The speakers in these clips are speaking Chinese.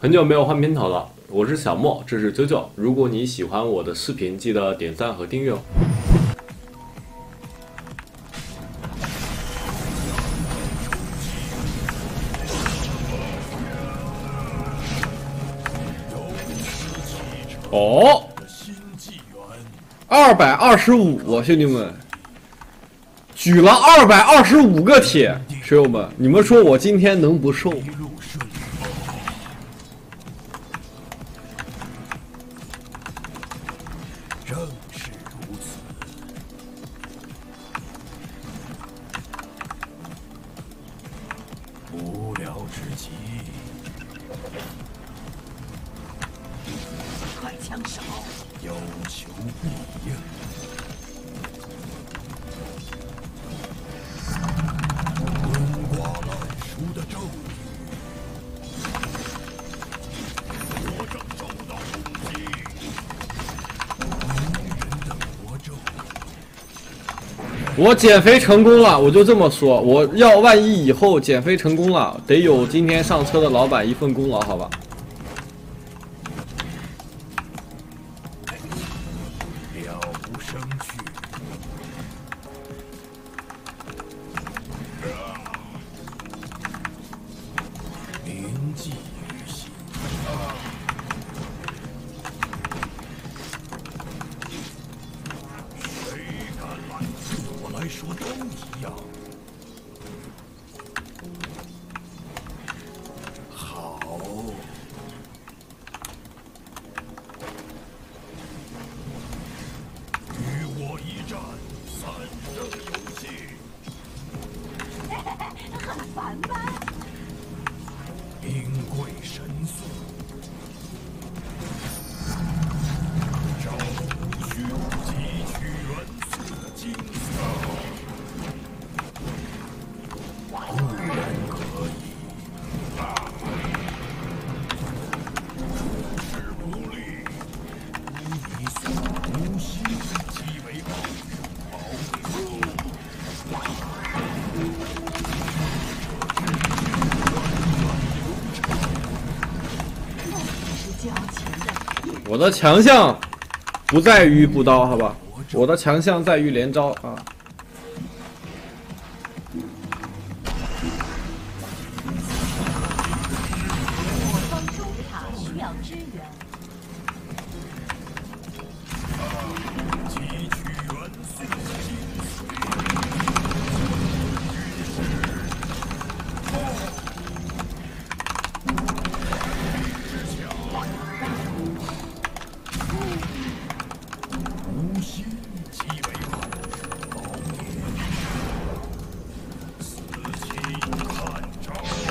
很久没有换片头了，我是小莫，这是九九。如果你喜欢我的视频，记得点赞和订阅哦。哦，225，兄弟们，举了225个铁，学友们，你们说我今天能不瘦？ 正是如此。无聊之极， 快枪手， 有求必应。滚瓜烂熟的咒语，我正受到攻击。迷人的魔咒， 我减肥成功了，我就这么说。我要万一以后减肥成功了，得有今天上车的老板一份功劳，好吧？ 了无生趣。铭记于心。谁敢拦对我来说都一样。好，与我一战，3胜有戏。 很烦吧？ 名贵神速，找无需汲取元素的精髓，固然可以，处事不力，无你所无心即为好， 是交情的。 我的强项不在于补刀，好吧？我的强项在于连招啊！ 我方中塔需要支援。 汲取元素的精髓。无心即为好，老铁，死期看招。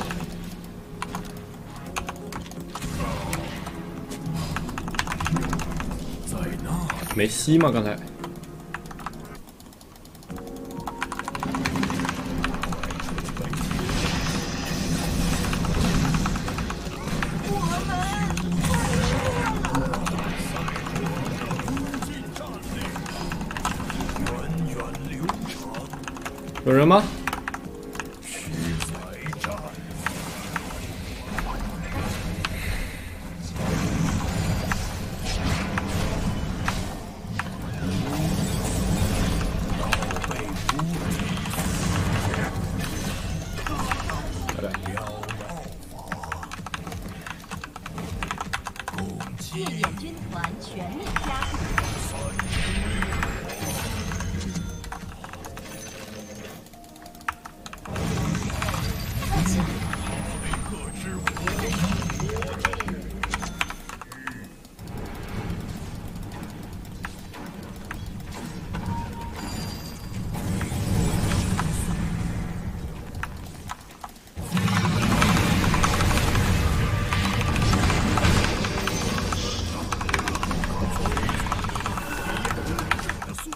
在那没吸吗？刚才源远流长， 有人吗？ 需再战。倒背如流， 来来， 燎道法，攻击夜眼军团全面加速。 各之火咒。速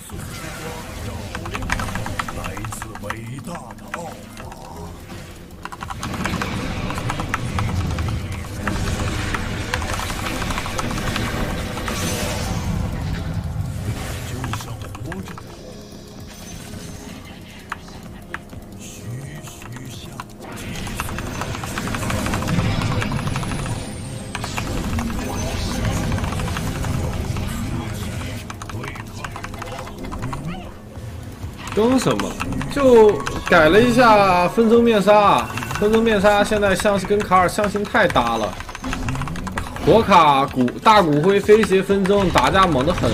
来自伟大的奥法。就像活着，徐徐向更什么？就改了一下纷争面纱，纷争面纱现在像是跟卡尔象形太搭了。火卡大骨灰飞鞋纷争打架猛得很。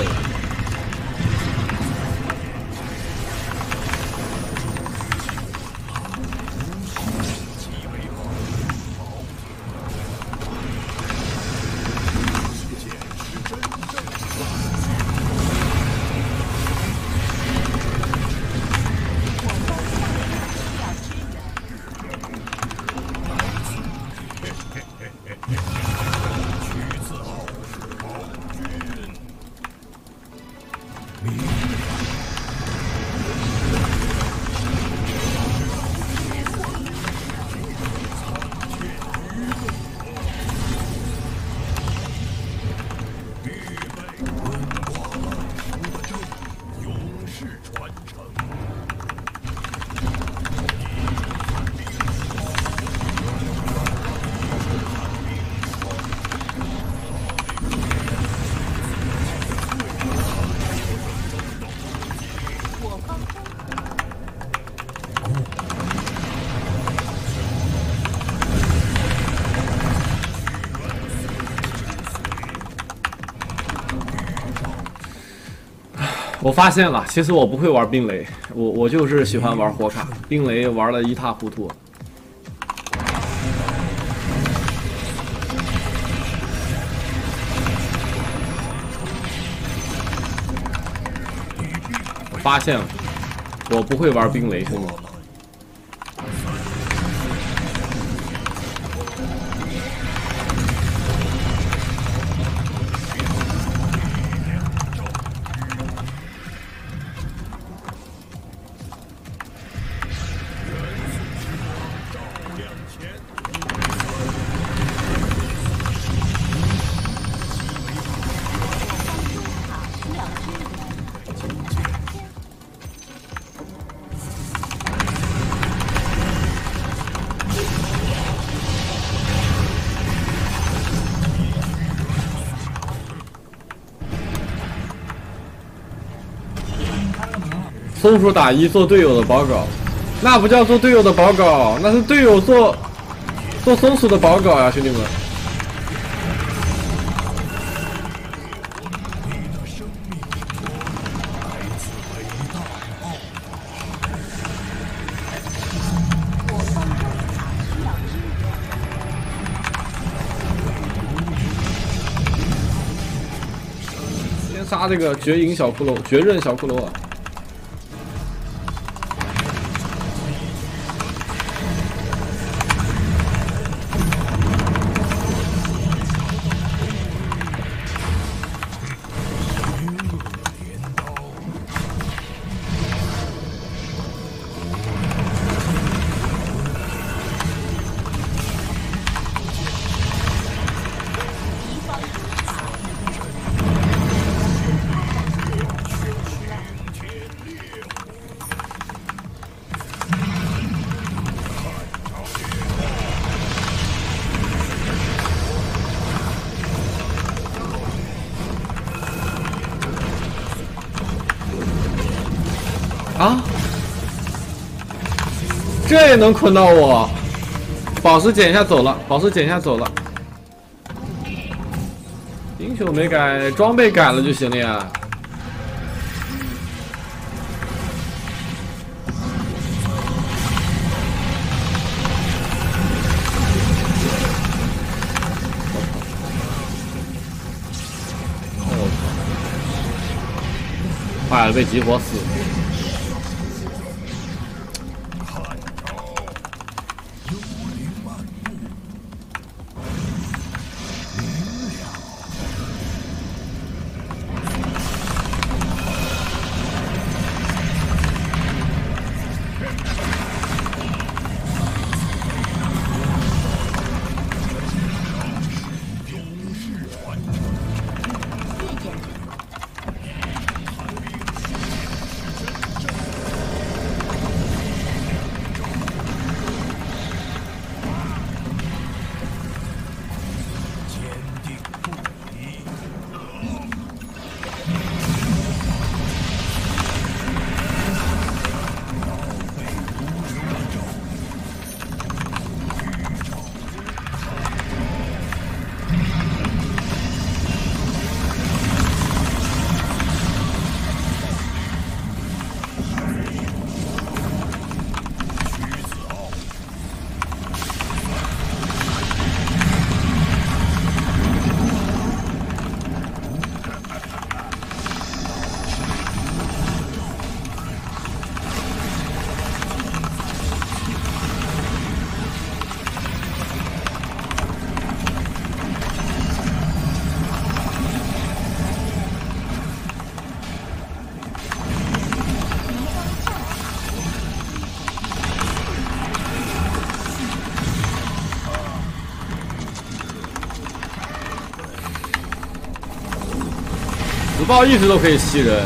我发现了，其实我不会玩冰雷，我就是喜欢玩火卡，冰雷玩的一塌糊涂。发现了，我不会玩冰雷，兄弟。松鼠打一做队友的保稿，那不叫做队友的保稿，那是队友做松鼠的保稿呀，兄弟们。先杀这个绝影小骷髅，绝刃小骷髅啊！啊！这也能捆到我？宝石捡一下走了，宝石捡一下走了。英雄没改，装备改了就行了呀。坏了，被集火死。 死爆一直都可以吸人。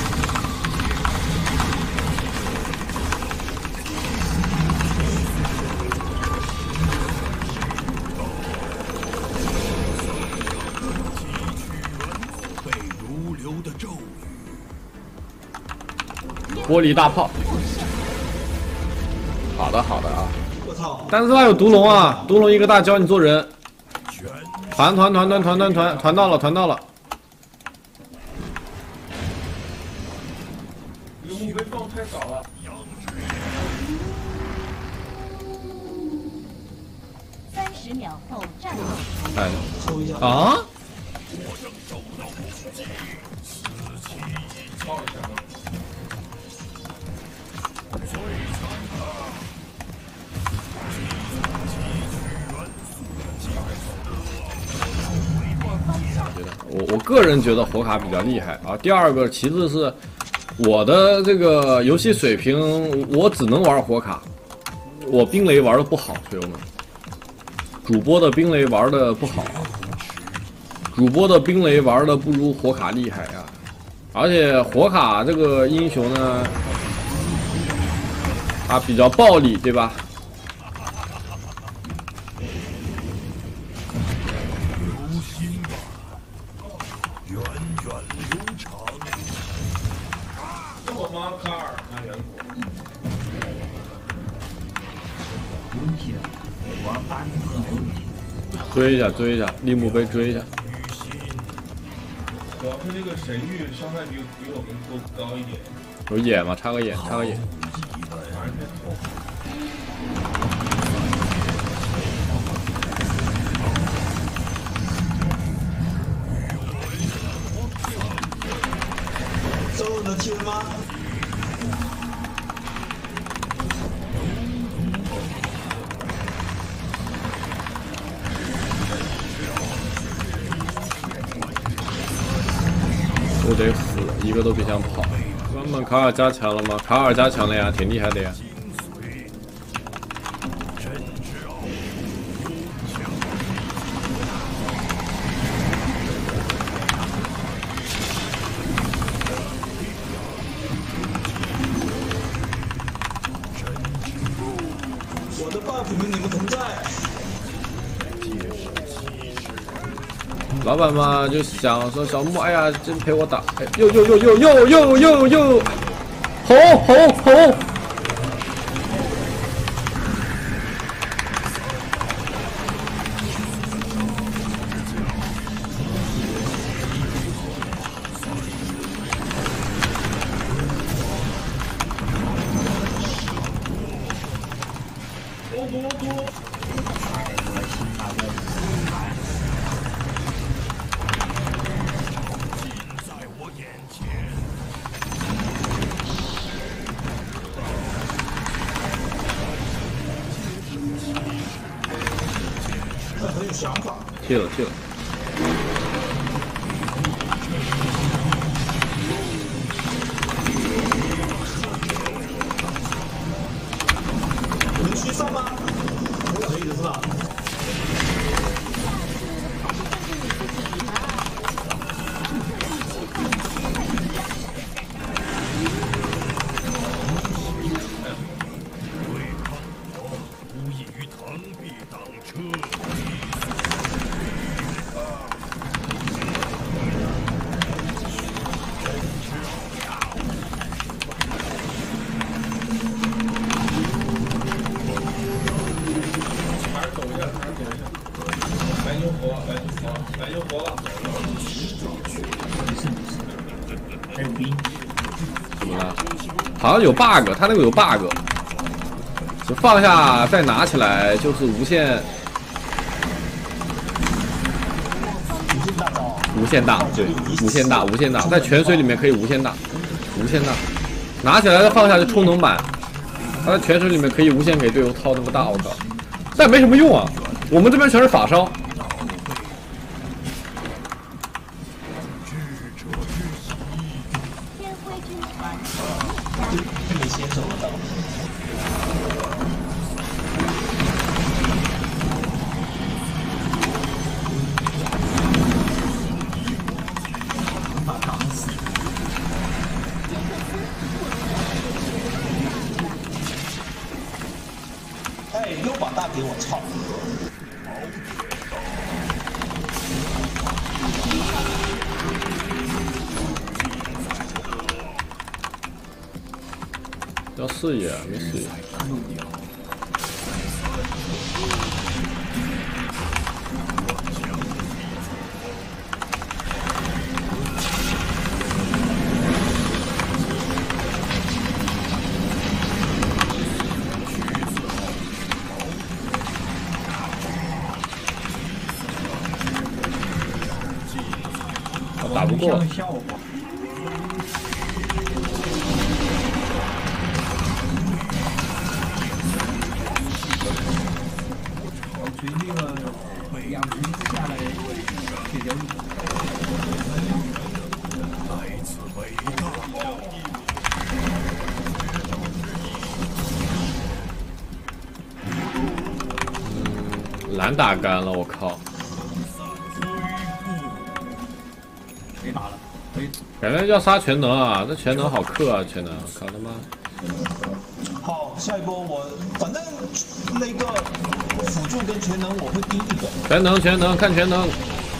被如流的咒语。 玻璃大炮。好的好的啊。 我操！ 但是他有毒龙啊，毒龙一个大教你做人。团到了。 这个墓碑放太少了。 30秒后战斗。 哎抽一下啊！ 抄一下。 我个人觉得火卡比较厉害啊。第二个，其次是我的这个游戏水平，我只能玩火卡，我冰雷玩的不好，朋友们。主播的冰雷玩的不好，主播的冰雷玩的不如火卡厉害啊！而且火卡这个英雄呢，它比较暴力，对吧？ 留心吧，源远流长。 这我妈卡尔拿远古。 追一下，利木碑追一下。 主要是那个神域伤害比我们都高一点。 有眼吗？插个眼。 反正太痛。 周能踢人吗？ 都得死，一个都别想跑。慢慢卡尔加强了吗？卡尔加强了呀，挺厉害的呀。 我的 buff 与你们同在。 老板嘛就想说小木，哎呀，真陪我打，哎，又，吼！ 很有想法。 去了。 能去上吗？可以的是吧？ 无异于螳臂挡车。 还是走一下。白牛活了。 还有兵， 怎么了？好像有 bug， 他那个有 bug， 就放下再拿起来就是无限大，对，无限大，在泉水里面可以无限大，拿起来再放下就充能版，他在泉水里面可以无限给队友套那么大，我靠，但没什么用啊，我们这边全是法伤。 天辉军团没先手到。把扛要视野，没视野。打不过。 效果。我追那个2分下来解决你。 来自伟大。 蓝打干了，我靠！ 没打了，可以。 感觉要杀全能啊，这全能好克啊，全能，靠他妈！ 好，下一波我反正那个辅助跟全能我会第一个。 全能，看全能。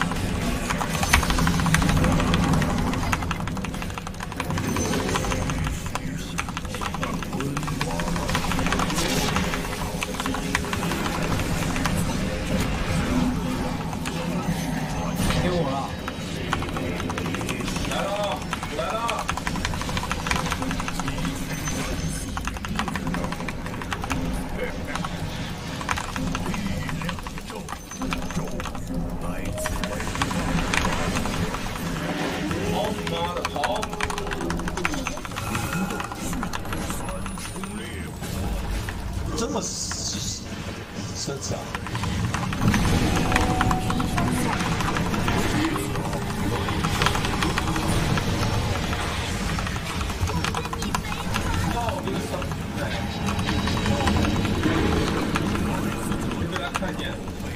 给我了。 来了，来了。跑你妈的跑！ 这么奢侈啊！ 你被他看见。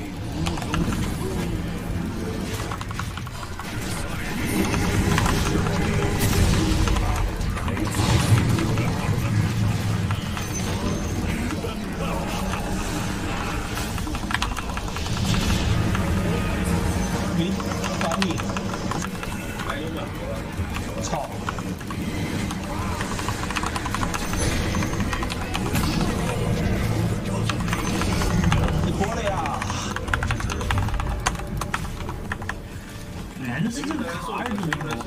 你把你来有两个了。 操！你活了呀！ 原来是这个卡尔比罗。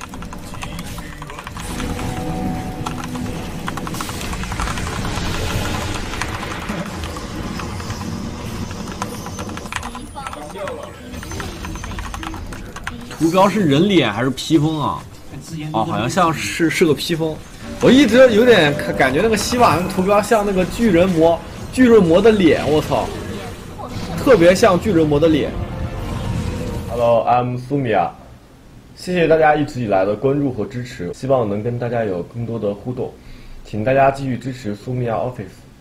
图标是人脸还是披风啊？哦，好像像是个披风。我一直有点感觉那个希瓦那个图标像那个巨人魔的脸，我操，特别像巨人魔的脸。Hello, I'm Sumia。谢谢大家一直以来的关注和支持，希望能跟大家有更多的互动，请大家继续支持Sumia Office。